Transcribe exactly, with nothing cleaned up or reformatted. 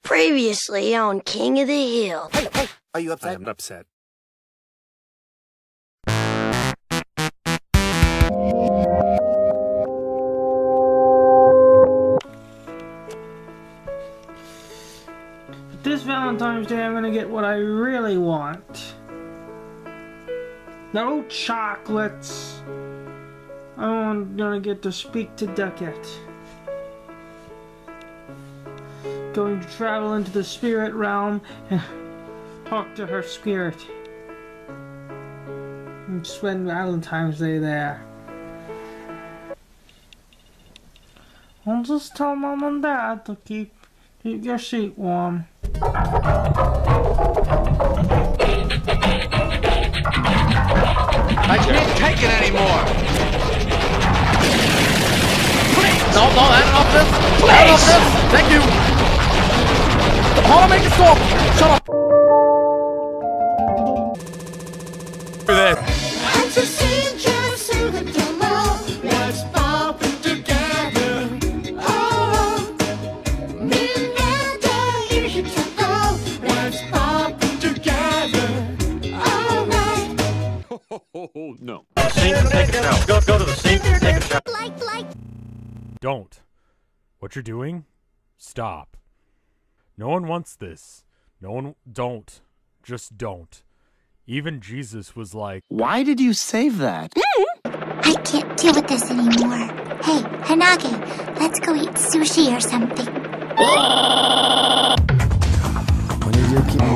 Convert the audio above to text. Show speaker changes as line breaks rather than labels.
Previously on King of the Hill.
Hey, hey, are you upset?
I am upset.
This Valentine's Day, I'm gonna get what I really want. No chocolates. I'm gonna get to speak to Duckette. Going to travel into the spirit realm and talk to her spirit. And spend Valentine's Day there. I'll just tell Mom and Dad to keep, keep your seat warm.
I can't take it anymore! Please! No, no, that's not this! That's not this! Thank you! Hold on, make it stop! Shut up! For that.
I'm so just so that you know let's pop it together. Oh, me and you should go. Let's pop it together. All right.
Oh, no.
Sink and take a shower. Go, go to the sink and take a shower.
Like, like.
Don't. What you're doing? Stop. No one wants this. No one... Don't. Just don't. Even Jesus was like...
Why did you save that?
Mm. I can't deal with this anymore. Hey, Hanage, let's go eat sushi or something.
When you keep